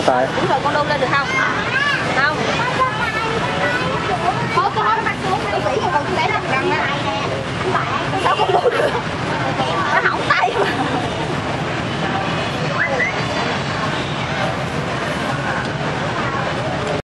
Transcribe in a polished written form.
tại. Đúng rồi, con đôn lên được không?